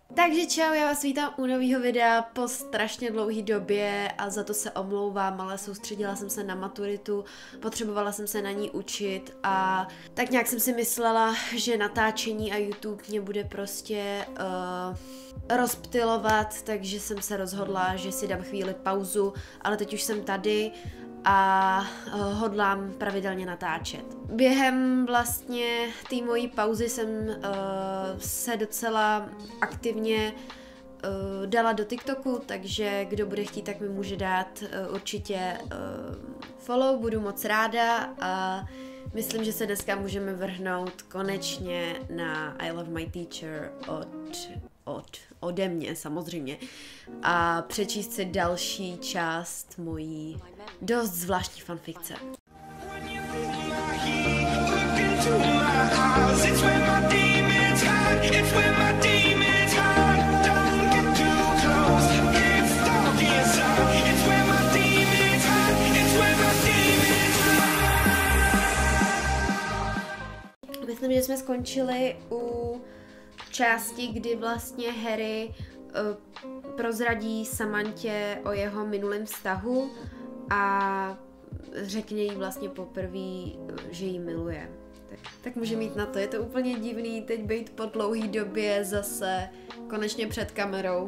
Takže čau, já vás vítám u nového videa po strašně dlouhé době a za to se omlouvám, ale soustředila jsem se na maturitu, potřebovala jsem se na ní učit a tak nějak jsem si myslela, že natáčení a YouTube mě bude prostě rozptylovat, takže jsem se rozhodla, že si dám chvíli pauzu, ale teď už jsem tady a hodlám pravidelně natáčet. Během vlastně té mojí pauzy jsem se docela aktivně dala do TikToku, takže kdo bude chtít, tak mi může dát určitě follow, budu moc ráda a myslím, že se dneska můžeme vrhnout konečně na I Love My Teacher ode mě samozřejmě a přečíst si další část mojí dost zvláštní fanfikce. Myslím, že jsme skončili u části, kdy vlastně Harry prozradí Samantě o jeho minulém vztahu a řekne jí vlastně poprvé, že ji miluje. Tak může mít na to. Je to úplně divný teď být po dlouhý době zase konečně před kamerou.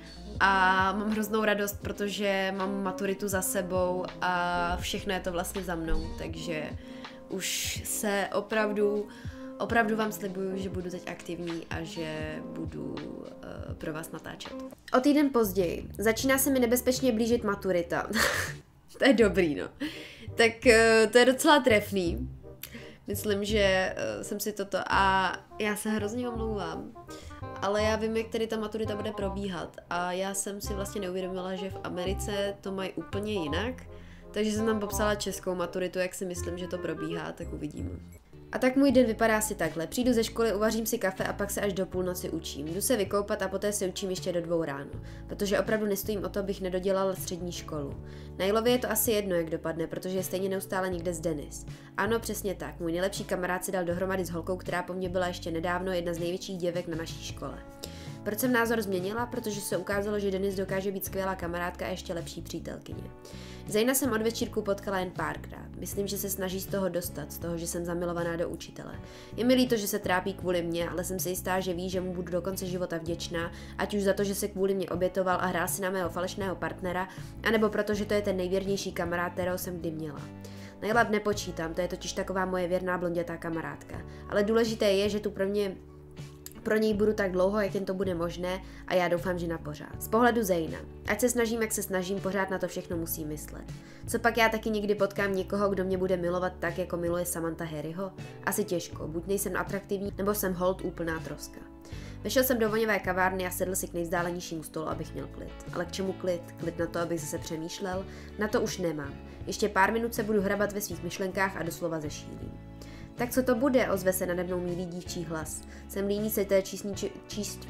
A mám hroznou radost, protože mám maturitu za sebou a všechno je to vlastně za mnou. Takže už se opravdu vám slibuju, že budu teď aktivní a že budu pro vás natáčet. O týden později. Začíná se mi nebezpečně blížit maturita. To je dobrý, no. Tak to je docela trefný. Myslím, že jsem si toto a já se hrozně omlouvám. Ale já vím, jak tady ta maturita bude probíhat a já jsem si vlastně neuvědomila, že v Americe to mají úplně jinak. Takže jsem tam popsala českou maturitu, jak si myslím, že to probíhá, tak uvidíme. A tak můj den vypadá asi takhle. Přijdu ze školy, uvařím si kafe a pak se až do půlnoci učím. Jdu se vykoupat a poté se učím ještě do 2 ráno. Protože opravdu nestojím o to, abych nedodělala střední školu. Na Jilově je to asi jedno, jak dopadne, protože je stejně neustále někde z Denis. Ano, přesně tak. Můj nejlepší kamarád si dal dohromady s holkou, která po mně byla ještě nedávno jedna z největších děvek na naší škole. Proč jsem názor změnila? Protože se ukázalo, že Denis dokáže být skvělá kamarádka a ještě lepší přítelkyně. Zejna jsem od večírku potkala jen párkrát. Myslím, že se snaží z toho dostat, z toho, že jsem zamilovaná do učitele. Je mi líto, že se trápí kvůli mně, ale jsem si jistá, že ví, že mu budu do konce života vděčná, ať už za to, že se kvůli mě obětoval a hrál si na mého falešného partnera, anebo protože to je ten nejvěrnější kamarád, kterého jsem kdy měla. Nejlab nepočítám, to je totiž taková moje věrná blondětá kamarádka. Ale důležité je, že tu pro něj budu tak dlouho, jak jen to bude možné a já doufám, že na pořád. Z pohledu Zejna. Ať se snažím, jak se snažím, pořád na to všechno musím myslet. Co pak já taky někdy potkám někoho, kdo mě bude milovat tak, jako miluje Samantha Harryho? Asi těžko, buď nejsem atraktivní, nebo jsem hold úplná troska. Vešel jsem do voněvé kavárny a sedl si k nejvzdálenějšímu stolu, abych měl klid. Ale k čemu klid? Klid na to, abych zase přemýšlel? Na to už nemám. Ještě pár minut se budu hrabat ve svých myšlenkách a doslova zešílím. Tak co to bude? Ozve se nade mnou milý dívčí hlas. Jsem líný se té číst.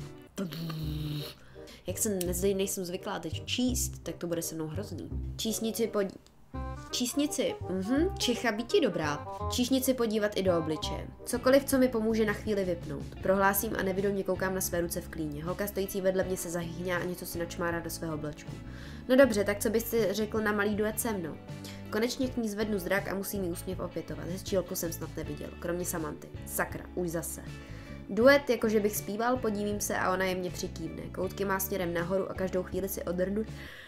Jak se nejsem zvyklá teď číst, tak to bude se mnou hrozný. Čísnici, čicha by ti dobrá. Číšnici podívat i do obličeje. Cokoliv, co mi pomůže na chvíli vypnout. Prohlásím a nevědomně koukám na své ruce v klíně. Holka stojící vedle mě se zahýhňá a něco si načmárá do svého oblačku. No dobře, tak co bys si řekl na malý duet se mnou? Konečně k ní zvednu zrak a musím jí úsměv opětovat. Hezčí holku jsem snad neviděl, kromě Samanty. Sakra, už zase. Duet, jakože bych zpíval, podívím se a ona jemně přikývne. Koutky má směrem nahoru a každou chvíli si odhrnu.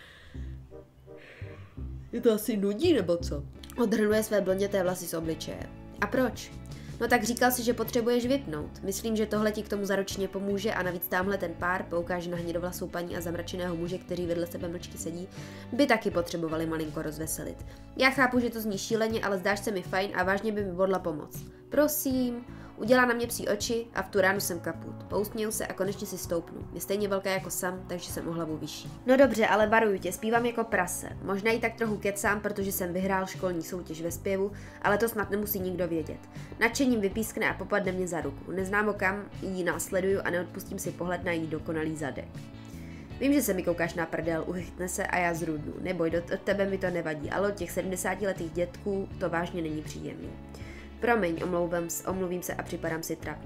Je to asi nudí, nebo co? Odhrnuje své blonděté vlasy z obličeje. A proč? No tak říkal si, že potřebuješ vypnout. Myslím, že tohle ti k tomu zaručeně pomůže a navíc tamhle ten pár, poukáže na hnědovlasou paní a zamračeného muže, který vedle sebe mlčky sedí, by taky potřebovali malinko rozveselit. Já chápu, že to zní šíleně, ale zdáš se mi fajn a vážně by mi bodla pomoct. Prosím. Udělá na mě psí oči a v tu ránu jsem kaput. Pousměju se a konečně si stoupnu. Je stejně velká jako Sam, takže jsem o hlavu vyšší. No dobře, ale varuju tě, zpívám jako prase. Možná jí tak trochu kecám, protože jsem vyhrál školní soutěž ve zpěvu, ale to snad nemusí nikdo vědět. Nadšením vypískne a popadne mě za ruku. Neznámo kam jí následuju a neodpustím si pohled na jí dokonalý zadek. Vím, že se mi koukáš na prdel, uchytne se a já zrudnu. Neboj, od tebe mi to nevadí, ale od těch 70letých dětků to vážně není příjemný. Promiň, omluvím se a připadám si trapně.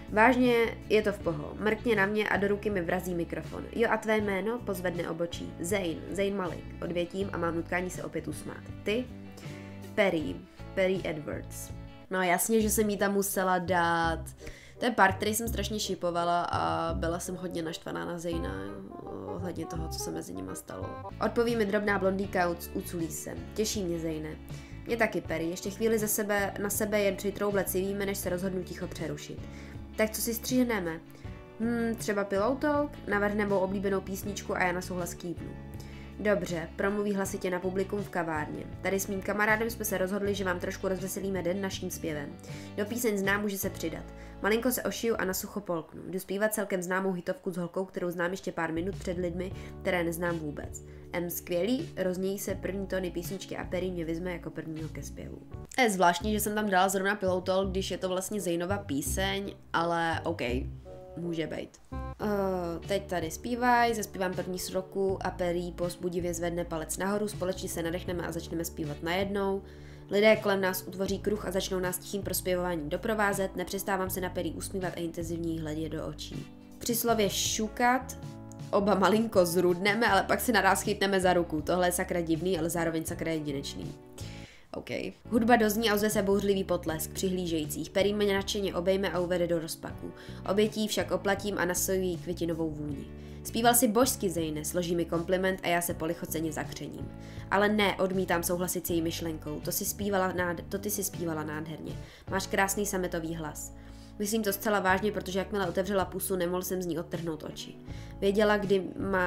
Vážně, je to v poho. Mrkně na mě a do ruky mi vrazí mikrofon. Jo, a tvé jméno? Pozvedne obočí. Zayn Malik. Odvětím a mám nutkání se opět usmát. Ty? Perry Edwards. No jasně, že jsem jí tam musela dát. To je part, který jsem strašně šipovala a byla jsem hodně naštvaná na Zayna ohledně toho, co se mezi nima stalo. Odpoví mi drobná blondýka a uculí se. Těší mě, Zayne. Mě taky, Perry. Ještě chvíli na sebe jen přitrouble civíme, než se rozhodnu ticho přerušit. Tak co si stříhneme? Třeba Pillow Talk? Navrhne mou oblíbenou písničku a já na souhlas kývnu. Dobře, promluví hlasitě na publikum v kavárně. Tady s mým kamarádem jsme se rozhodli, že vám trošku rozveselíme den naším zpěvem. Do píseň znám může se přidat. Malinko se ošiju a na sucho polknu. Jdu zpívat celkem známou hitovku s holkou, kterou znám ještě pár minut před lidmi, které neznám vůbec. Skvělý, roznějí se první tóny písničky a Perry mě vyzme jako prvního ke zpěvu. Je zvláštní, že jsem tam dala zrovna Pillow Talk, když je to vlastně Zaynova píseň, ale OK, může být. Teď tady zaspívám první stroku a Perry povzbudivě zvedne palec nahoru, společně se nadechneme a začneme zpívat najednou. Lidé kolem nás utvoří kruh a začnou nás tichým prospěvováním doprovázet, nepřestávám se na Perry usmívat a intenzivně hledět do očí. Při slově šukat oba malinko zrudneme, ale pak si naraz chytneme za ruku. Tohle je sakra divný, ale zároveň sakra jedinečný. OK. Hudba dozní a ozve se bouřlivý potlesk přihlížejících. Perry mě nadšeně obejme a uvede do rozpaku. Obětí však oplatím a nasojují květinovou vůni. Zpíval si božsky, Zayne, složí mi kompliment a já se polichoceně zakřením. Ale ne, odmítám souhlasit s její myšlenkou. To ty si zpívala nádherně. Máš krásný sametový hlas. Myslím to zcela vážně, protože jakmile otevřela pusu, nemohl jsem z ní odtrhnout oči. Věděla, kdy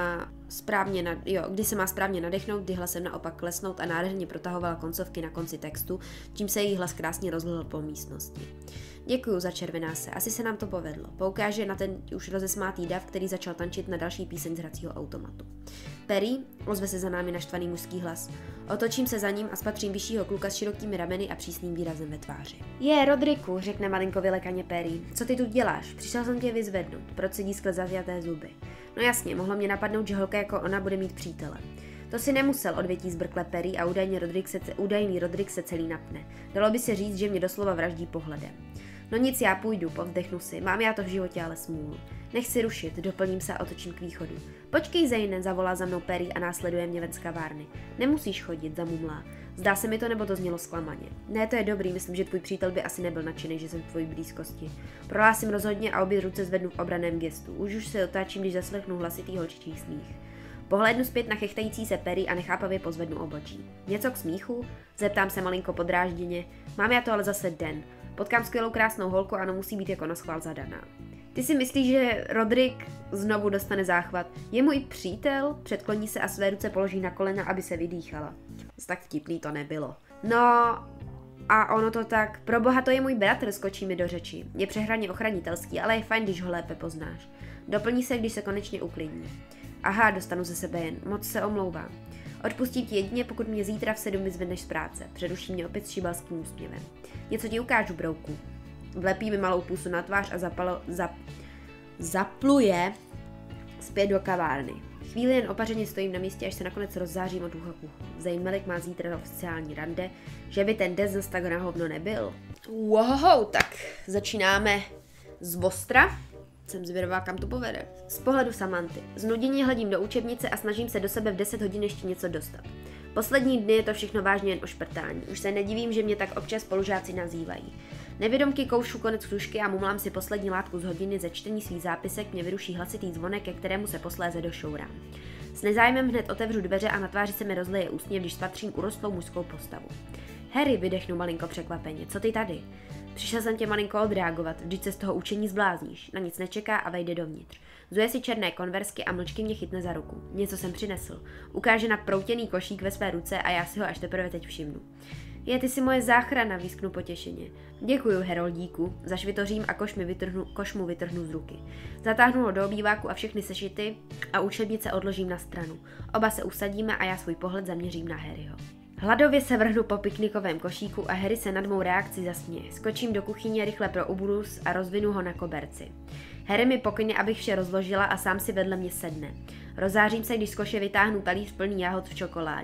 se má správně nadechnout, kdy hlasem naopak klesnout a nádherně protahovala koncovky na konci textu, čím se její hlas krásně rozlil po místnosti. Děkuju, začervená se, asi se nám to povedlo. Poukáže na ten už rozesmátý dav, který začal tančit na další píseň z hracího automatu. Perry, ozve se za námi naštvaný mužský hlas. Otočím se za ním a spatřím vyššího kluka s širokými rameny a přísným výrazem ve tváři. Rodriku, řekne malinko vylekaně Perry. Co ty tu děláš? Přišel jsem tě vyzvednout. Proč sedí skle zavjaté zuby? No jasně, mohlo mě napadnout, že holka jako ona bude mít přítele. To si nemusel, odvětí zbrkle Perry a údajný Rodrik se celý napne. Dalo by se říct, že mě doslova vraždí pohledem. No nic, já půjdu, povzdechnu si. Mám já to v životě ale smůlu. Nechci rušit, doplním se a otočím k východu. Počkej, Zayne, zavolá za mnou Perry a následuje mě ven z kavárny. Nemusíš chodit, zamumlá. Zdá se mi to, nebo to znělo zklamaně. Ne, to je dobrý, myslím, že tvůj přítel by asi nebyl nadšený, že jsem v tvojí blízkosti. Prohlásím rozhodně a obě ruce zvednu v obraném gestu. Už se otáčím, když zaslechnu hlasitý holčičí smích. Pohlédnu zpět na chechtající se Perry a nechápavě pozvednu obočí. Něco k smíchu? Zeptám se malinko podrážděně. Mám já to ale zase den. Potkám skvělou krásnou holku, ano, musí být jako naschvál zadaná. Ty si myslíš, že Rodrik znovu dostane záchvat? Je můj přítel? Předkloní se a své ruce položí na kolena, aby se vydýchala. Tak vtipný to nebylo. No a ono to tak, proboha, to je můj bratr, skočí mi do řeči. Je přehraně ochranitelský, ale je fajn, když ho lépe poznáš. Doplní se, když se konečně uklidní. Aha, dostanu ze sebe jen, moc se omlouvám. Odpustím ti jedině, pokud mě zítra v 7 vyzvedneš z práce. Předuší mě opět s šibalským úsměvem. Něco ti ukážu, brouku. Vlepí mi malou pusu na tvář a zapluje zpět do kavárny. Chvíli jen opařeně stojím na místě, až se nakonec rozzářím od ucha k uchu. Zayn Malik má zítra oficiální rande, že by ten den zas tak na hovno nebyl. Wow, tak začínáme z ostra. Jsem zvědavá, kam to povede. Z pohledu Samanty. Znuděně hledím do učebnice a snažím se do sebe v 10 hodin ještě něco dostat. Poslední dny je to všechno vážně jen o šprtání. Už se nedivím, že mě tak občas spolužáci nazývají. Nevědomky koušu konec kružky a mumlám si poslední látku z hodiny. Ze čtení svých zápisek mě vyruší hlasitý zvonek, ke kterému se posléze došourám. S nezájmem hned otevřu dveře a na tváři se mi rozleje úsměv, když spatřím urostlou mužskou postavu. Harry, vydechnu malinko překvapeně. Co ty tady? Přišel jsem tě malinko odreagovat, vždyť se z toho učení zblázníš. Na nic nečeká a vejde dovnitř. Zuje si černé konversky a mlčky mě chytne za ruku. Něco jsem přinesl. Ukáže na proutěný košík ve své ruce a já si ho až teprve teď všimnu. Ty si moje záchrana, výsknu potěšeně. Děkuju, heroldíku, zašvitořím a koš mu vytrhnu z ruky. Zatáhnu ho do obýváku a všechny sešity a učebnice odložím na stranu. Oba se usadíme a já svůj pohled zaměřím na Harryho. Hladově se vrhnu po piknikovém košíku a Harry se nad mou reakci zasměje. Skočím do kuchyně rychle pro obrus a rozvinu ho na koberci. Harry mi pokyne, abych vše rozložila a sám si vedle mě sedne. Rozářím se, když z koše vytáhnu talíř plný jahod v čokoládě.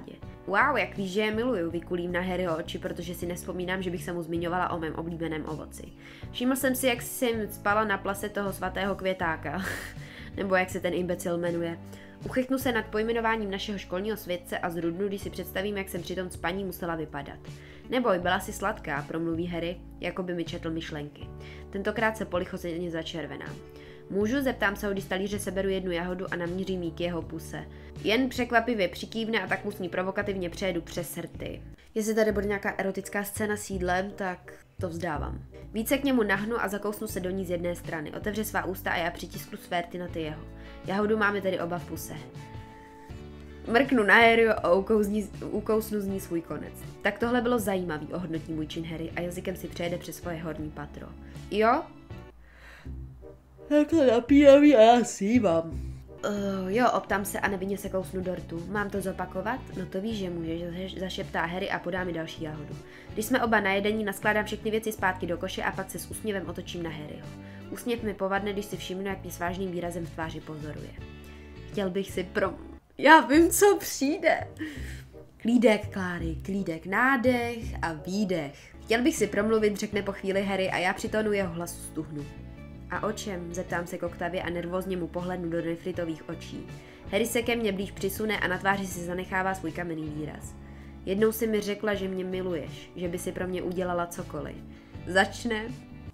Wow, jak víš, že je miluju, vykulím na Harryho oči, protože si nevzpomínám, že bych se mu zmiňovala o mém oblíbeném ovoci. Všiml jsem si, jak si spala na plase toho svatého květáka, nebo jak se ten imbecil jmenuje. Uchychnu se nad pojmenováním našeho školního světce a zrudnu, když si představím, jak jsem při tom spaní musela vypadat. Neboj, byla si sladká, promluví Harry, jako by mi četl myšlenky. Tentokrát se polichozeně začervenám. Můžu, zeptám se ho, když z talíře seberu jednu jahodu a namířím jí k jeho puse. Jen překvapivě přikývne a tak mu s ní provokativně přejedu přes rty. Jestli tady bude nějaká erotická scéna s jídlem, tak to vzdávám. Více k němu nahnu a zakousnu se do ní z jedné strany. Otevře svá ústa a já přitisknu své rty na ty jeho. Jahodu máme tedy oba v puse. Mrknu na Harry a ukousnu z ní svůj konec. Tak tohle bylo zajímavý, ohodnotí můj čin Harry a jazykem si přejede přes svoje horní patro. Jo? Takhle napínavý a já sívám. Jo, optám se a nevinně se kousnu do rtu. Mám to zopakovat? No to víš, že můžeš, zašeptá Harry a podá mi další jahodu. Když jsme oba najedení, naskládám všechny věci zpátky do koše a pak se s úsměvem otočím na Harryho. Úsměv mi povadne, když si všimnu, jak mě s vážným výrazem v tváři pozoruje. Chtěl bych si Já vím, co přijde. Klídek, Kláry, klídek, nádech a výdech. Chtěl bych si promluvit, řekne po chvíli Harry a já při tónu jeho hlasu stuhnu. A o čem? Zeptám se koktavě a nervózně mu pohlednu do nefritových očí. Harry se ke mně blíž přisune a na tváři si zanechává svůj kamenný výraz. Jednou si mi řekla, že mě miluješ, že by si pro mě udělala cokoliv. Začne.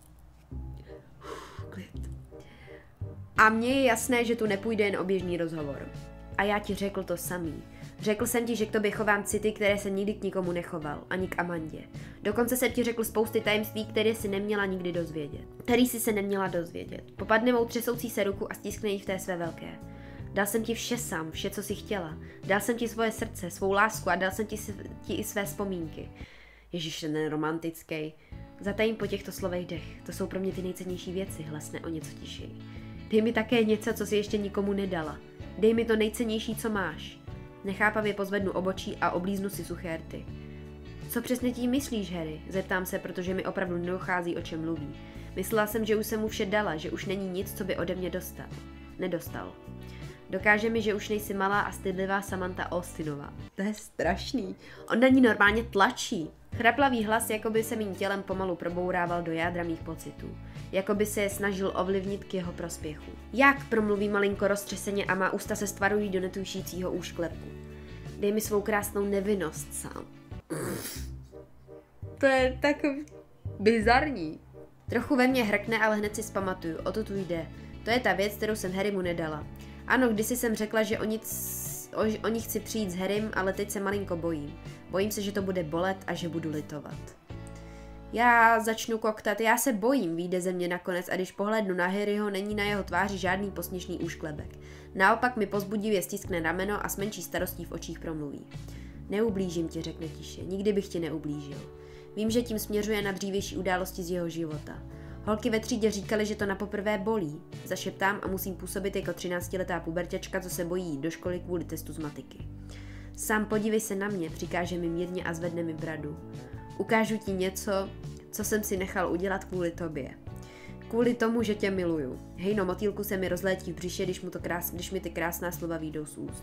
Klid. A mně je jasné, že tu nepůjde jen o běžný rozhovor. A já ti řekl to samý. Řekl jsem ti, že k tobě chovám city, které jsem nikdy k nikomu nechoval, ani k Amandě. Dokonce jsem ti řekl spousty tajemství, které si neměla nikdy dozvědět. Který si se neměla dozvědět. Popadne mou třesoucí se ruku a stiskne ji v té své velké. Dal jsem ti vše sám, vše, co jsi chtěla. Dal jsem ti svoje srdce, svou lásku a dal jsem ti i své vzpomínky. Ježíš, ten romantický. Zatajím po těchto slovech dech. To jsou pro mě ty nejcennější věci, hlesne o něco tišej. Dej mi také něco, co si ještě nikomu nedala. Dej mi to nejcennější, co máš. Nechápavě pozvednu obočí a oblíznu si suché rty. Co přesně tím myslíš, Harry? Zeptám se, protože mi opravdu nedochází, o čem mluví. Myslela jsem, že už jsem mu vše dala, že už není nic, co by ode mě nedostal. Dokáže mi, že už nejsi malá a stydlivá Samantha Austinová. To je strašný. On na ní normálně tlačí. Chraplavý hlas, jako by se mým tělem pomalu probourával do jádra mých pocitů. Jako by se je snažil ovlivnit k jeho prospěchu. Jak, promluví malinko roztřeseně a má ústa se stvarují do netušícího úšklepku. Dej mi svou krásnou nevinnost sám. To je tak bizarní. Trochu ve mně hrkne, ale hned si zpamatuju, o to tu jde. To je ta věc, kterou jsem Harrymu nedala. Ano, kdysi jsem řekla, že o ní chci přijít s Harrym, ale teď se malinko bojím. Bojím se, že to bude bolet a že budu litovat. Já začnu koktat, já se bojím, vyjde ze mě nakonec a když pohlednu na Harryho, není na jeho tváři žádný posměšný úšklebek. Naopak mi pozbudivě stiskne rameno a s menší starostí v očích promluví. Neublížím ti, řekne tiše, nikdy bych ti neublížil. Vím, že tím směřuje na dřívější události z jeho života. Holky ve třídě říkaly, že to napoprvé bolí. Zašeptám a musím působit jako 13letá puberťačka, co se bojí jít do školy kvůli testu z matiky. Sám podívej se na mě, přikáže mi mírně a zvedne mi bradu. Ukážu ti něco, co jsem si nechal udělat kvůli tobě. Kvůli tomu, že tě miluju. Hejno, motýlku se mi rozlétí v břiše, když mi ty krásná slova výjdou z úst.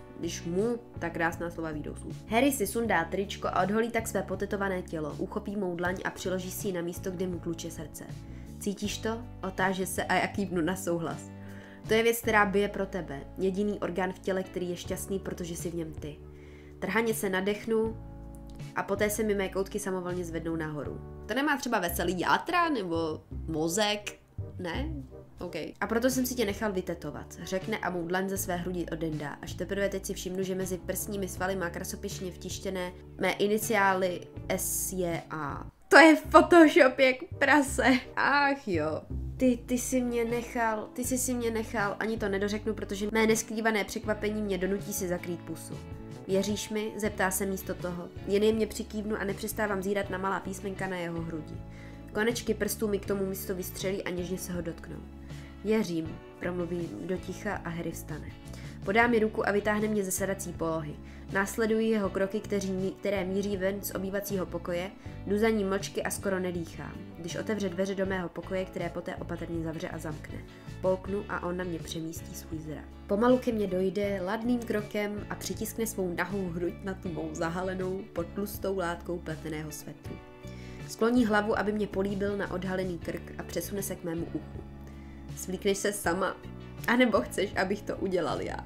Harry si sundá tričko a odholí tak své potetované tělo, uchopí mou dlaň a přiloží si ji na místo, kde mu tluče srdce. Cítíš to? Otáže se a já kývnu na souhlas. To je věc, která bije pro tebe. Jediný orgán v těle, který je šťastný, protože jsi v něm ty. Trhaně se nadechnu a poté se mi mé koutky samovolně zvednou nahoru. To nemá třeba veselý játra nebo mozek? Ne? OK. A proto jsem si tě nechal vytetovat, řekne a mou dlaň ze své hrudi odendá. Až teprve teď si všimnu, že mezi prsními svaly má krasopišně vtištěné mé iniciály SJA. To je Photoshop jak prase. Ach jo. Ty jsi si mě nechal, ani to nedořeknu, protože mé neskrývané překvapení mě donutí si zakrýt pusu. Věříš mi? Zeptá se místo toho. Jen jemně přikývnu a nepřestávám zírat na malá písmenka na jeho hrudi. Konečky prstů mi k tomu místo vystřelí a něžně se ho dotknou. Věřím, promluví do ticha a Harry vstane. Podá mi ruku a vytáhne mě ze sedací polohy. Následují jeho kroky, které míří ven z obývacího pokoje, jdu za ním mlčky a skoro nedýchám, když otevře dveře do mého pokoje, které poté opatrně zavře a zamkne. Polknu a on na mě přemístí svůj zrak. Pomalu ke mně dojde ladným krokem a přitiskne svou nahou hruď na tu mou zahalenou pod tlustou látkou pleteného svetru. Skloní hlavu, aby mě políbil na odhalený krk a přesune se k mému uchu. Svlíkneš se sama, anebo chceš, abych to udělal já?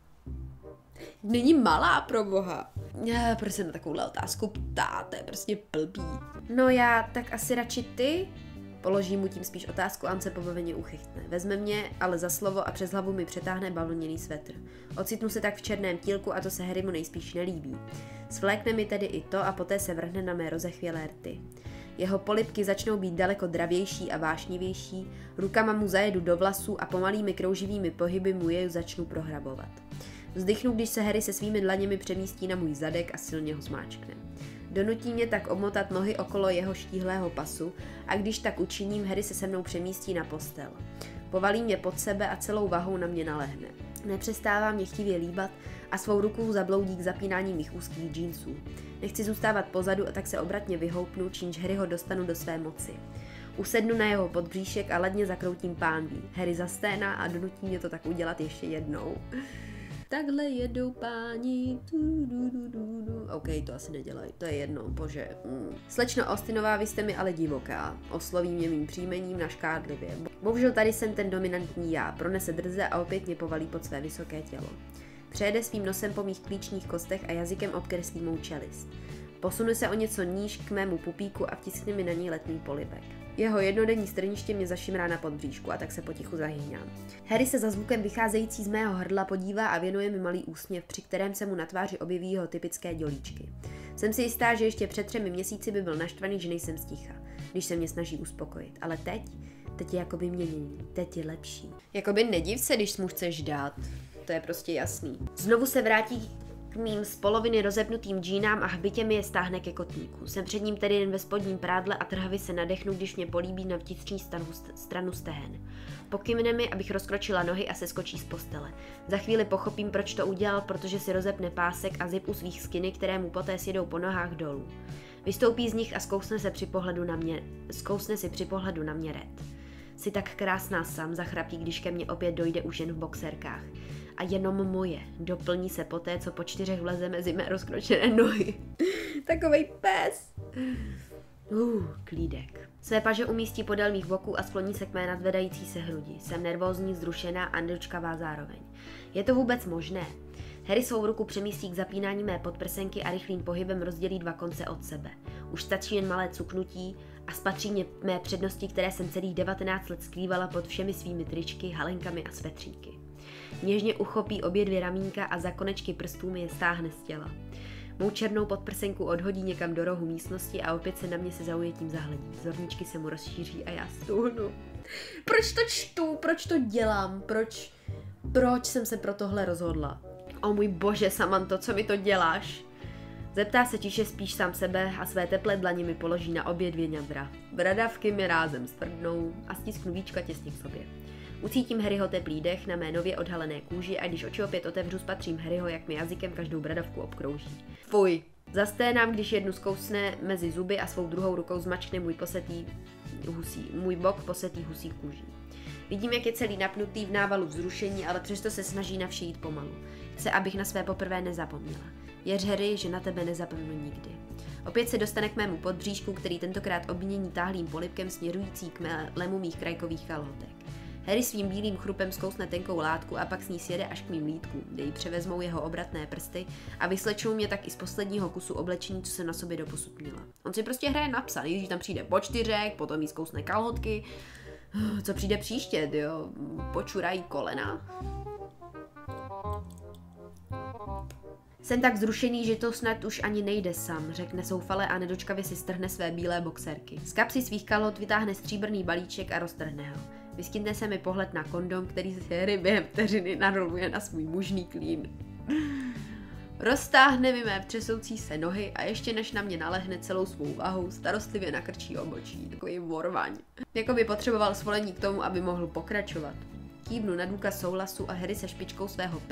Není malá, pro boha. Proč se na takovouhle otázku ptá, to je prostě blbý. No já, tak asi radši ty? Položím mu tím spíš otázku a on se pobaveně uchychtne. Vezme mě ale za slovo a přes hlavu mi přetáhne bavlněný svetr. Ocitnu se tak v černém tílku a to se Harrymu nejspíš nelíbí. Svlékne mi tedy i to a poté se vrhne na mé rozechvělé rty. Jeho polibky začnou být daleko dravější a vášnivější, rukama mu zajedu do vlasů a pomalými krouživými pohyby mu je začnu prohrabovat. Vzdychnu, když se Harry se svými dlaněmi přemístí na můj zadek a silně ho zmáčkne. Donutí mě tak obmotat nohy okolo jeho štíhlého pasu a když tak učiním, Harry se mnou přemístí na postel. Povalí mě pod sebe a celou vahou na mě nalehne. Nepřestává mě chtivě líbat a svou rukou zabloudí k zapínání mých úzkých džínsů. Nechci zůstávat pozadu a tak se obratně vyhoupnu, čímž Harryho dostanu do své moci. Usednu na jeho podbříšek a ladně zakroutím pánví. Harry zasténá a donutí mě to tak udělat ještě jednou. Takhle jedou páni. OK, to asi nedělají, to je jedno, bože. Slečno Austinová, vy jste mi ale divoká. Osloví mě mým příjmením naškádlivě. Bohužel tady jsem ten dominantní já, pronese drze a opět mě povalí pod své vysoké tělo. Přejede svým nosem po mých klíčních kostech a jazykem obkreslí mou čelist. Posunu se o něco níž k mému pupíku a vtiskne mi na něj letný polibek. Jeho jednodenní strniště mě zašimrá na podbříšku a tak se potichu zahýňám. Harry se za zvukem vycházející z mého hrdla podívá a věnuje mi malý úsměv, při kterém se mu na tváři objeví jeho typické dělíčky. Jsem si jistá, že ještě před 3 měsíci by byl naštvaný, že nejsem sticha, když se mě snaží uspokojit, ale teď je jakoby měnění, teď je lepší. Jakoby nediv se, když mu chceš dát, to je prostě jasný. Znovu se vrátí k mým z poloviny rozepnutým džínám a hbitě mi je stáhne ke kotníku. Jsem před ním tedy jen ve spodním prádle a trhavě se nadechnu, když mě políbí na vnitřní stranu stehen. Pokymne mi, abych rozkročila nohy a seskočí z postele. Za chvíli pochopím, proč to udělal, protože si rozepne pásek a zip u svých skiny, které mu poté sjedou po nohách dolů. Vystoupí z nich a zkousne si při pohledu na mě red. Jsi tak krásná sam, zachrapí, když ke mně opět dojde už jen v boxerkách. A jenom moje, doplní se poté, co po 4 vleze mezi mé rozkročené nohy. Takovej pes. Klídek. Své paže umístí podél mých boků a skloní se k mé nadvedající se hrudi. Jsem nervózní, vzrušená a nedočkavá zároveň. Je to vůbec možné? Harry svou ruku přemístí k zapínání mé podprsenky a rychlým pohybem rozdělí 2 konce od sebe. Už stačí jen malé cuknutí a spatří mě mé přednosti, které jsem celých 19 let skrývala pod všemi svými tričky, halenkami a svetříky. Něžně uchopí obě 2 ramínka a za konečky prstů mi je stáhne z těla. Mou černou podprsenku odhodí někam do rohu místnosti a opět se na mě se zaujetím zahledí. Zorničky se mu rozšíří a já stůhnu. Proč to čtu? Proč to dělám? Proč jsem se pro tohle rozhodla? O můj bože, Samantho, co mi to děláš? Zeptá se tiše spíš sám sebe a své teplé dlaně mi položí na obě 2 ňadra. Bradavky mi rázem stvrdnou a stisknu víčka těsně k sobě. Ucítím Harryho teplý dech na mé nově odhalené kůži a když oči opět otevřu, spatřím Harryho, jak mi jazykem každou bradavku obkrouží. Fuj! Zasténám, když jednu zkousne mezi zuby a svou druhou rukou zmačkne můj bok posetý husí kůží. Vidím, jak je celý napnutý v návalu vzrušení, ale přesto se snaží na vše jít pomalu. Chce, abych na své poprvé nezapomněla. Věř, Harry, že na tebe nezapomenu nikdy. Opět se dostane k mému podbříšku, který tentokrát obmění táhlým polibkem směrující k lemu mých krajkových kalhotek. Harry svým bílým chrupem zkousne tenkou látku a pak s ní sjede až k mým lítkům, kde ji převezmou jeho obratné prsty a vyslečnou mě tak i z posledního kusu oblečení, co jsem na sobě doposud měla. On si prostě hraje na psa, nejdřív tam přijde počtyřek, potom jí zkousne kalhotky. Co přijde příště, jo? Počurají kolena. Jsem tak zrušený, že to snad už ani nejde sám, řekne soufale a nedočkavě si strhne své bílé boxerky. Z kapsy svých kalhot vytáhne stříbrný balíček a roztrhne ho. Vyskytne se mi pohled na kondom, který se Harry během vteřiny naroluje na svůj mužný klín. Roztáhne mi mé třesoucí se nohy a ještě než na mě nalehne celou svou vahou, starostlivě nakrčí obočí, takový vorvaň. Jako by potřeboval svolení k tomu, aby mohl pokračovat. Kývnu na důkaz souhlasu a Harry se špičkou svého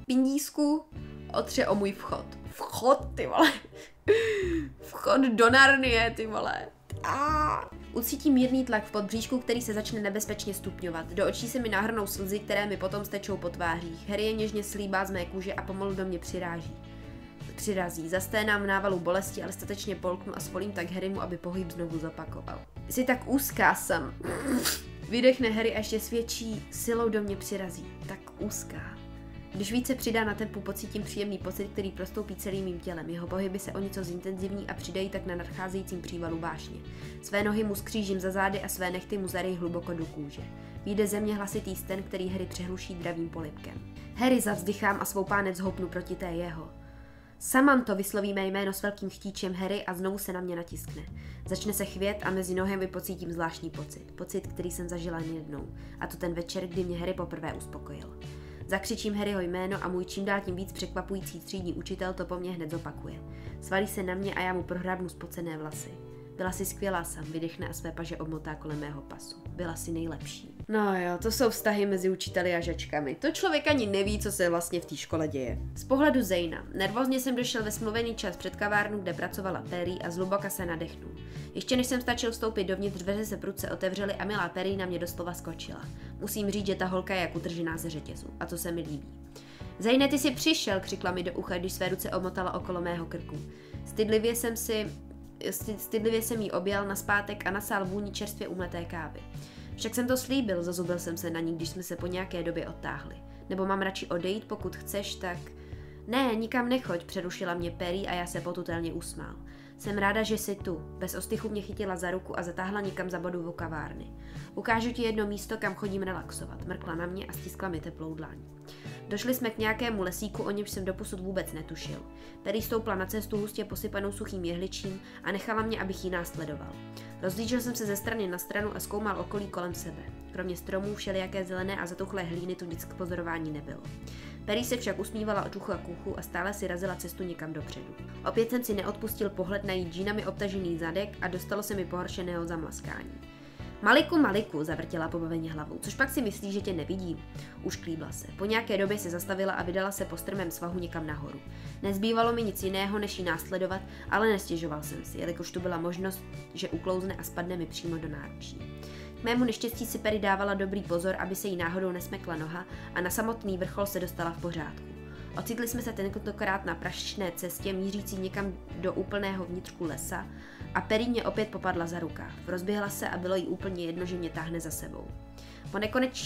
pindísku, otře o můj vchod. Vchod, ty vole. Vchod do Narnie, ty vole. Ucítím mírný tlak v podbříšku, který se začne nebezpečně stupňovat. Do očí se mi nahrnou slzy, které mi potom stečou po tvářích. Harry je něžně slíbá z mé kůže a pomalu do mě přirazí. Zasténám v návalu bolesti, ale statečně polknu a svolím tak Harrymu, aby pohyb znovu zopakoval. Jsi tak úzká, Sam. Vydechne Harry a ještě s větší silou do mě přirazí. Tak úzká. Když více přidá na tempu, pocítím příjemný pocit, který prostoupí celým mým tělem. Jeho pohyby se o něco zintenzivní a přidají tak na nadcházejícím přívalu vášně. Své nohy mu skřížím za zády a své nehty mu zaryj hluboko do kůže. Vyjde ze mě hlasitý sten, který Harry přehluší dravým polibkem. Harry, zavzdychám a svou pánec zhoupnu proti té jeho. Samantho, vysloví mé jméno s velkým chtíčem Harry a znovu se na mě natiskne. Začne se chvět a mezi nohami pocítím zvláštní pocit. Pocit, který jsem zažila jen jednou. A to ten večer, kdy mě Harry poprvé uspokojil. Zakřičím Harryho jméno a můj čím dál tím víc překvapující třídní učitel to po mně hned zopakuje. Svalí se na mě a já mu prohrábnu spocené vlasy. Byla si skvělá, Sam, vydechne a své paže obmotá kolem mého pasu. Byla si nejlepší. No jo, to jsou vztahy mezi učiteli a žačkami. To člověk ani neví, co se vlastně v té škole děje. Z pohledu Zejna. Nervózně jsem došel ve smluvený čas před kavárnu, kde pracovala Perry a zhluboka se nadechnul. Ještě než jsem stačil vstoupit dovnitř, dveře se prudce otevřely a milá Perry na mě doslova skočila. Musím říct, že ta holka je jak utržená ze řetězu. A to se mi líbí. Zejne, ty jsi přišel, křikla mi do ucha, když své ruce omotala okolo mého krku. Stydlivě jsem jí objal nazpátek a nasál vůni čerstvě umleté kávy. Však jsem to slíbil, zazubil jsem se na ní, když jsme se po nějaké době odtáhli. Nebo mám radši odejít, pokud chceš, tak... Ne, nikam nechoď, přerušila mě Perry a já se potutelně usmál. Jsem ráda, že jsi tu. Bez ostychu mě chytila za ruku a zatáhla někam za bodu kavárny. Ukážu ti jedno místo, kam chodím relaxovat. Mrkla na mě a stiskla mi teplou dlaň. Došli jsme k nějakému lesíku, o němž jsem doposud vůbec netušil. Perry stoupla na cestu hustě posypanou suchým jehličím a nechala mě, abych ji následoval. Rozlížel jsem se ze strany na stranu a zkoumal okolí kolem sebe. Kromě stromů, všelijaké zelené a zatuchlé hlíny tu nic k pozorování nebylo. Perry se však usmívala od uchu a k uchu a stále si razila cestu někam dopředu. Opět jsem si neodpustil pohled na její džínami obtažený zadek a dostalo se mi pohoršeného zamlaskání. Maliku, zavrtěla pobaveně hlavou, což pak si myslí, že tě nevidím. Ušklíbla se. Po nějaké době se zastavila a vydala se po strmém svahu někam nahoru. Nezbývalo mi nic jiného, než ji následovat, ale nestěžoval jsem si, jelikož tu byla možnost, že uklouzne a spadne mi přímo do náručí. K mému neštěstí si Perry dávala dobrý pozor, aby se jí náhodou nesmekla noha a na samotný vrchol se dostala v pořádku. Ocitli jsme se tentokrát na prašné cestě mířící někam do úplného vnitřku lesa a Perry mě opět popadla za rukáv. Rozběhla se a bylo jí úplně jedno, že mě táhne za sebou. Po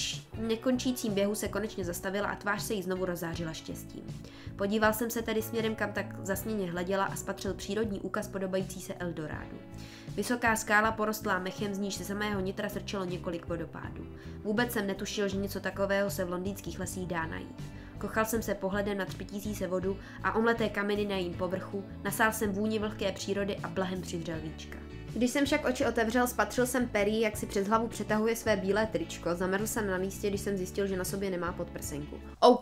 nekončícím běhu se konečně zastavila a tvář se jí znovu rozzářila štěstím. Podíval jsem se tedy směrem, kam tak zasněně hleděla a spatřil přírodní úkaz podobající se Eldorádu. Vysoká skála porostlá mechem, z níž se samého nitra srčelo několik vodopádů. Vůbec jsem netušil, že něco takového se v londýnských lesích dá najít. Kochal jsem se pohledem na třpitící se vodu a omleté kameny na jejím povrchu, nasál jsem vůni vlhké přírody a blahem přivřel víčka. Když jsem však oči otevřel, spatřil jsem Perry, jak si přes hlavu přetahuje své bílé tričko. Zamrl jsem na místě, když jsem zjistil, že na sobě nemá podprsenku. OK,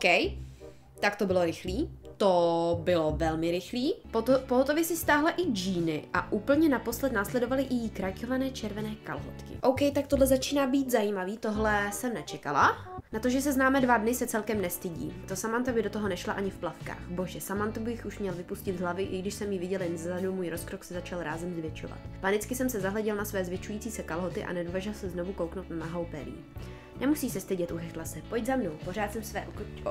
tak to bylo rychlý. To bylo velmi rychlý. Pohotově si stáhla i džíny a úplně naposled následovaly i jí krajkované červené kalhotky. OK, tak tohle začíná být zajímavý, tohle jsem nečekala. Na to, že se známe 2 dny, se celkem nestydí. To Samantha by do toho nešla ani v plavkách. Bože, Samantha bych už měl vypustit z hlavy, i když jsem ji viděl jen zezadu, můj rozkrok se začal rázem zvětšovat. Panicky jsem se zahleděl na své zvětšující se kalhoty a nedovedl se znovu kouknout na nahou Perry. Nemusí se stydět, uchechtla se. Pojď za mnou. Pořád jsem své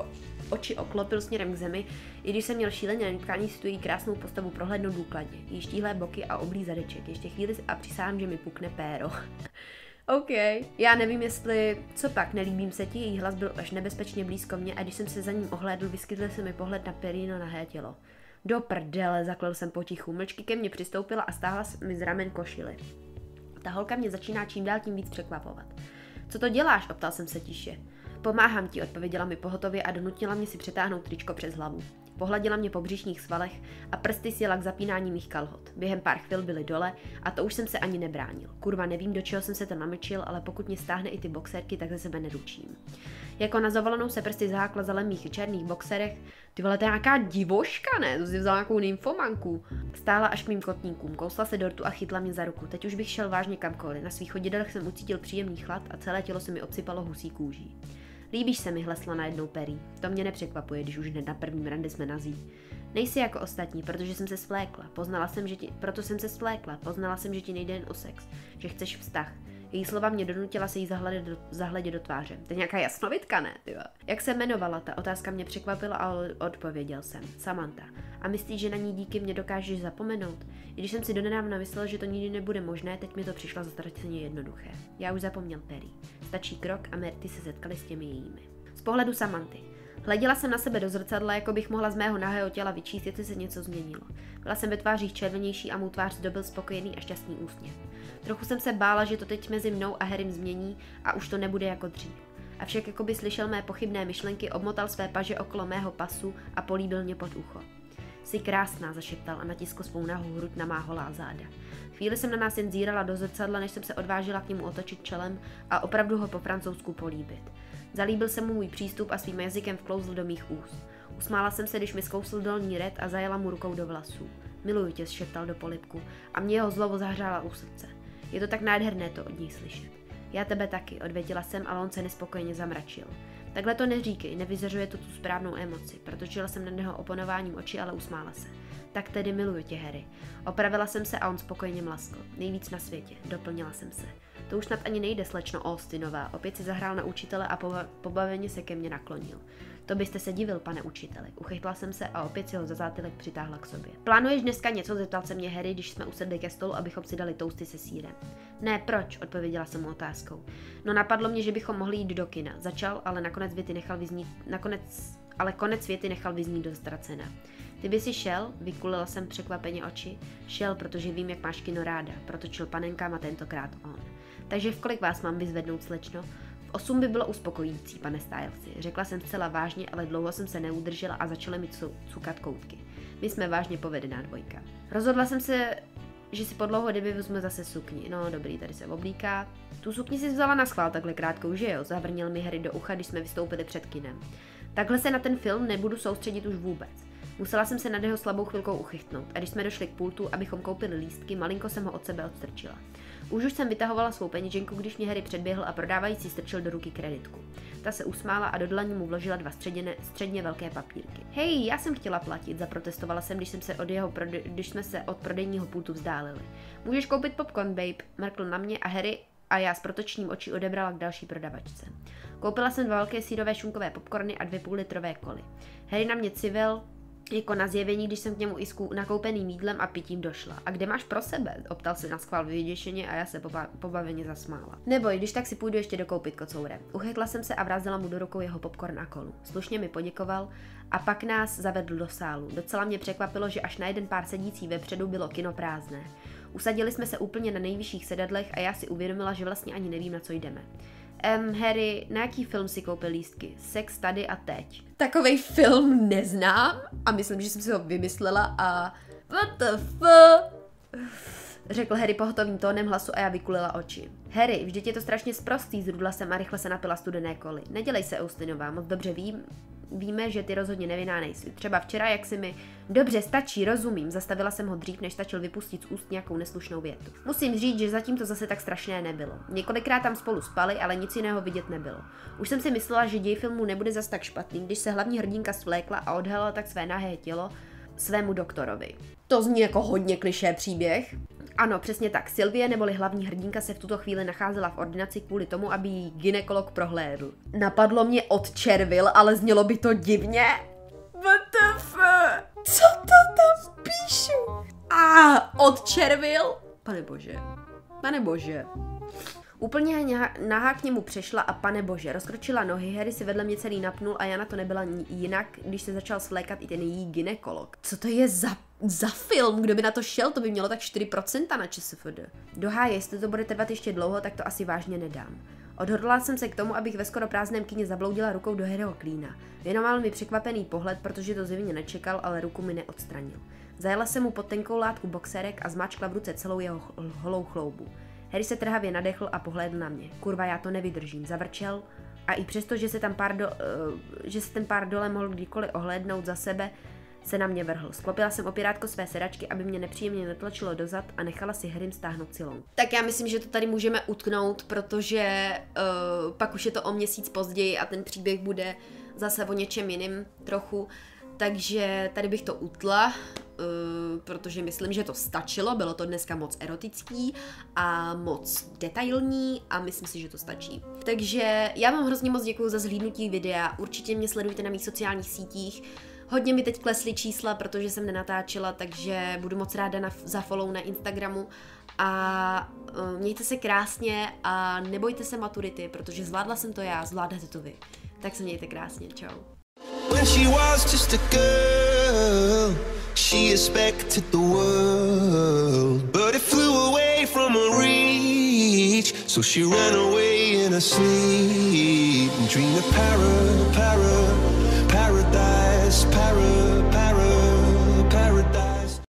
oči oklopil směrem k zemi, i když jsem měl šíleně na nutkání si tu její krásnou postavu prohlédnout důkladně. Její štíhlé boky a oblý zadeček. Ještě chvíli a přísahám, že mi pukne péro. OK. Já nevím, jestli... Co pak, nelíbím se ti? Její hlas byl až nebezpečně blízko mě a když jsem se za ním ohlédl, vyskytl se mi pohled na Perryno nahé tělo. Do prdele, zaklel jsem potichu. Mlčky ke mně přistoupila a stáhla mi z ramen košili. Ta holka mě začíná čím dál tím víc překvapovat. Co to děláš? Optal jsem se tiše. Pomáhám ti, odpověděla mi pohotově a donutila mě si přetáhnout tričko přes hlavu. Pohladila mě po břišních svalech a prsty sjela k zapínání mých kalhot. Během pár chvil byly dole a to už jsem se ani nebránil. Kurva, nevím, do čeho jsem se to namlčil, ale pokud mě stáhne i ty boxerky, tak ze sebe neručím. Jako na zavolanou se prsty zahákla zalem mých černých boxerech. Ty vole, to je nějaká divoška, ne? To si vzala nějakou nymfomanku. Stála až k mým kotníkům, kousla se do rtu a chytla mě za ruku. Teď už bych šel vážně kamkoliv. Na svých chodidelech jsem ucítil příjemný chlad a celé tělo se mi obsypalo husí kůží. Líbíš se mi, hlesla najednou Perry. To mě nepřekvapuje, když už hned na prvním rande jsme nazí. Nejsi jako ostatní, protože jsem se svlékla. Poznala jsem, že ti nejde jen o sex, že chceš vztah. Její slova mě donutila se jí zahledět do tváře. To je nějaká jasnovidka, ne? Tyva. Jak se jmenovala? Ta otázka mě překvapila a odpověděl jsem. Samantha. A myslíš, že na ní díky mě dokážeš zapomenout? I když jsem si donedávna myslela, že to nikdy nebude možné, teď mi to přišlo zatraceně jednoduché. Já už zapomněl Perry. Stačí krok a Myrty se setkali s těmi jejími. Z pohledu Samanthy. Hleděla jsem na sebe do zrcadla, jako bych mohla z mého nahého těla vyčíst, jestli se něco změnilo. Byla jsem ve tvářích červenější a mou tvář zdobil spokojený a šťastný úsměv. Trochu jsem se bála, že to teď mezi mnou a Harrym změní a už to nebude jako dřív. Avšak jako by slyšel mé pochybné myšlenky, obmotal své paže okolo mého pasu a políbil mě pod ucho. Jsi krásná, zašeptal a natiskl svou nahou hruď na má holá záda. Chvíli jsem na nás jen zírala do zrcadla, než jsem se odvážila k němu otočit čelem a opravdu ho po francouzsku políbit. Zalíbil se mu můj přístup a svým jazykem vklouzl do mých úst. Usmála jsem se, když mi zkousl dolní red a zajela mu rukou do vlasů. Miluju tě, šeptal do polibku a mě jeho zlovo zahřála u srdce. Je to tak nádherné to od něj slyšet. Já tebe taky, odvětila jsem, ale on se nespokojeně zamračil. Takhle to neříkej, nevyzařuje to tu správnou emoci, protočila jsem na něho oponováním oči, ale usmála se. Tak tedy miluju tě, Harry. Opravila jsem se a on spokojeně mlaskl. Nejvíc na světě, doplnila jsem se. To už snad ani nejde, slečno Austinová. Opět si zahrál na učitele a pobaveně se ke mně naklonil. To byste se divil, pane učiteli. Uchytla jsem se a opět si ho za zátylek přitáhla k sobě. Plánuješ dneska něco? Zeptal se mě Harry, když jsme usedli ke stolu, abychom si dali toasty se sýrem. Ne, proč? Odpověděla jsem mu otázkou. No, napadlo mě, že bychom mohli jít do kina. Začal, ale konec věty nechal vyznít dost ztracena. Ty by si šel? Vykulila jsem překvapeně oči. Šel, protože vím, jak máš kino ráda. Protočil panenkám a tentokrát on. Takže v kolik vás mám vyzvednout, slečno? V 8 by bylo uspokojící, pane Stylesi. Řekla jsem zcela vážně, ale dlouho jsem se neudržela a začaly mi cukat koutky. My jsme vážně povedená dvojka. Rozhodla jsem se, že si po dlouhé době vezmu zase sukni. No dobrý, tady se oblíká. Tu sukni si vzala na schvál takhle krátkou, že jo? Zavrněl mi Harry do ucha, když jsme vystoupili před kinem. Takhle se na ten film nebudu soustředit už vůbec. Musela jsem se nad jeho slabou chvilkou uchytnout a když jsme došli k pultu, abychom koupili lístky, malinko jsem ho od sebe odstrčila. Už jsem vytahovala svou peněženku, když mě Harry předběhl a prodávající strčil do ruky kreditku. Ta se usmála a do dlaní mu vložila 2 středně velké papírky. Hej, já jsem chtěla platit, zaprotestovala jsem, když jsme se od prodejního pultu vzdálili. Můžeš koupit popcorn, babe, mrkl na mě a Harry a já s protočním očí odebrala k další prodavačce. Koupila jsem 2 velké sýrové šunkové popcorny a 2 půllitrové koly. Harry na mě civil jako na zjevení, když jsem k němu i s nakoupeným jídlem a pitím došla. A kde máš pro sebe? Optal se na schvál vyděšeně a já se pobaveně zasmála. Neboj, když tak si půjdu ještě dokoupit, kocoure. Uchytla jsem se a vrázela mu do rukou jeho popcorn a kolu. Slušně mi poděkoval a pak nás zavedl do sálu. Docela mě překvapilo, že až na jeden pár sedící vepředu bylo kino prázdné. Usadili jsme se úplně na nejvyšších sedadlech a já si uvědomila, že vlastně ani nevím, na co jdeme. Harry, na jaký film si koupil lístky? Sex tady a teď. Takovej film neznám a myslím, že jsem si ho vymyslela a what the fuck? Řekl Harry pohotovým tónem hlasu a já vykulila oči. Harry, vždyť je to strašně sprostý, zrudla jsem a rychle se napila studené koly. Nedělej se, Austinová, moc dobře víme, že ty rozhodně nevinná nejsi. Třeba včera, jak si mi... Dobře, stačí, rozumím. Zastavila jsem ho dřív, než stačil vypustit z úst nějakou neslušnou větu. Musím říct, že zatím to zase tak strašné nebylo. Několikrát tam spolu spali, ale nic jiného vidět nebylo. Už jsem si myslela, že děj filmu nebude zas tak špatný, když se hlavní hrdinka svlékla a odhalila tak své nahé tělo svému doktorovi. To zní jako hodně klišé příběh. Ano, přesně tak. Sylvie, neboli hlavní hrdinka, se v tuto chvíli nacházela v ordinaci kvůli tomu, aby jí gynekolog prohlédl. Napadlo mě odčervil, ale znělo by to divně. WTF? Co to tam píšu? Odčervil? Pane bože. Úplně nahá k němu přešla a pane bože, rozkročila nohy, Harry si vedle mě celý napnul a já na to nebyla jinak, když se začal svlékat i ten její gynekolog. Co to je za film? Kdo by na to šel? To by mělo tak 4% na ČSFD. Dohá, jestli to bude trvat ještě dlouho, tak to asi vážně nedám. Odhodlala jsem se k tomu, abych ve skoro prázdném kyně zabloudila rukou do Harryho klína. Věnoval mi překvapený pohled, protože to zjevně nečekal, ale ruku mi neodstranil. Zajela jsem mu pod tenkou látku boxerek a zmáčkla v ruce celou jeho holou chloubu. Harry se trhavě nadechl a pohlédl na mě. Kurva, já to nevydržím, zavrčel a i přesto, že se ten pár dole mohl kdykoliv ohlédnout za sebe, se na mě vrhl. Sklopila jsem opírátko své sedačky, aby mě nepříjemně netlačilo dozad a nechala si Harrym stáhnout silou. Tak já myslím, že to tady můžeme utknout, protože pak už je to o měsíc později a ten příběh bude zase o něčem jiným trochu. Takže tady bych to utla, protože myslím, že to stačilo, bylo to dneska moc erotický a moc detailní a myslím si, že to stačí. Takže já vám hrozně moc děkuju za zhlídnutí videa, určitě mě sledujte na mých sociálních sítích, hodně mi teď klesly čísla, protože jsem nenatáčela, takže budu moc ráda za follow na Instagramu a mějte se krásně a nebojte se maturity, protože zvládla jsem to já, zvládnete to vy. Tak se mějte krásně, čau. When she was just a girl, she expected the world, but it flew away from her reach, so she ran away in her sleep and dreamed of para.